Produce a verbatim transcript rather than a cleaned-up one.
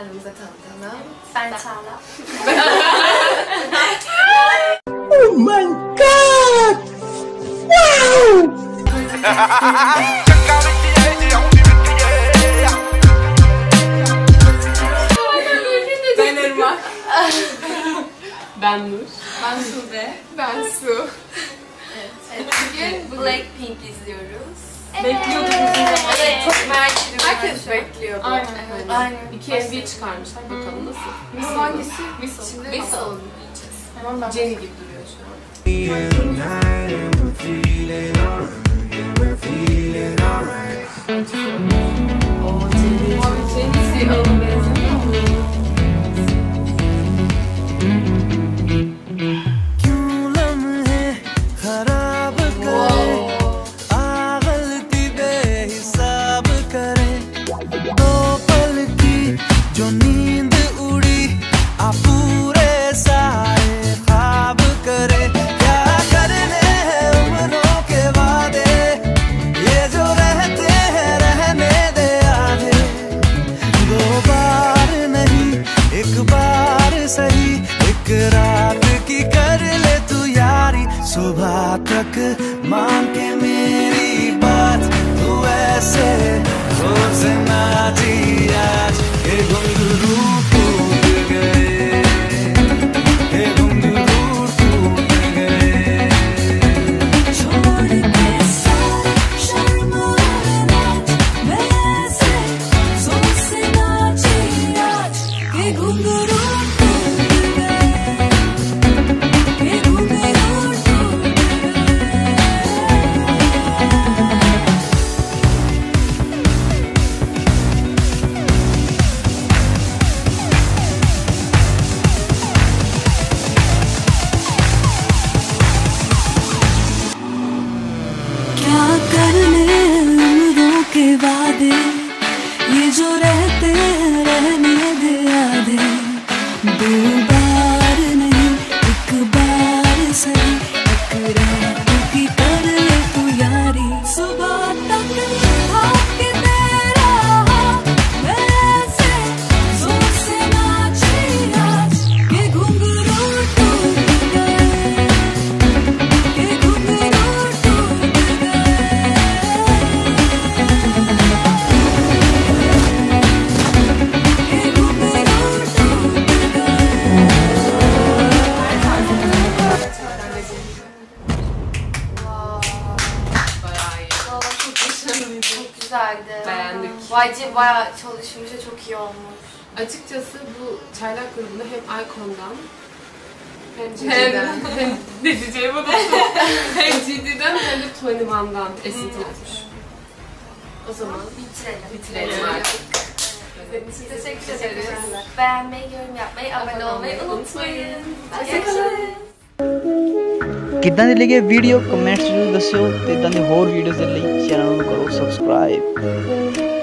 kendimize tanıtalım. Ben Çağla. Oh my god! Wow! Ben Irmak. Ben Nur. Ben Sude. Ben Su. Evet, bugün Blackpink izliyoruz. Bekliyorduk uzun zaman. Evet, çok merak ediyorum. Herkes bekliyordu. Aynen. Evet. Aynen. İki M V çıkarmışlar. Bakalım nasıl? Biz hangisi? Whistle. Şimdi Whistle. bakalım. Hemen ben. Jenny gibi duruyor şu an. Oo, Jenny. Jenny alalım benzemiyor mu? सुबह तक मान के मेरी बात तू ऐसे रोज ना जी आज ये घुंघरू टूट गए ये घुंघरू टूट गए छोड़ के सारे शर्म और नाच मैं ऐसे सोच से ना जी आज ये घुंघरू ये जो रहते हैं रहने दे आधे दो बार नहीं एक बार सही एक रात की कर ले तू यारी सुबह तक भाग तेरा वैसे जोर से नाची आज ये घुंघरू टूट गए ये घुंघरू टूट गए Güzeldi. Beğendik. Y G bayağı çalışmış ve çok iyi olmuş. Açıkçası bu çaylak grubunda hem Icon'dan hem Cici'den. hem, hem ne diyeceğimi unuttum. Hem G D'den hem de Twenty One'dan esintilenmiş. O zaman Bitirelim. Bitirelim artık. teşekkür ederiz. Beğenmeyi, yorum yapmayı, abone olmayı unutmayın. Hoşçakalın. ਕਿੱਦਾਂ ਦੀ ਲੱਗੀ video comments ਜ਼ਰੂਰ ਦੱਸਿਓ ਤੇ ਇਦਾਂ ਦੇ ਹੋਰ videos ਦੇ ਲਈ ਚੈਨਲ ਨੂੰ ਕਰੋ ਸਬਸਕ੍ਰਾਈਬ।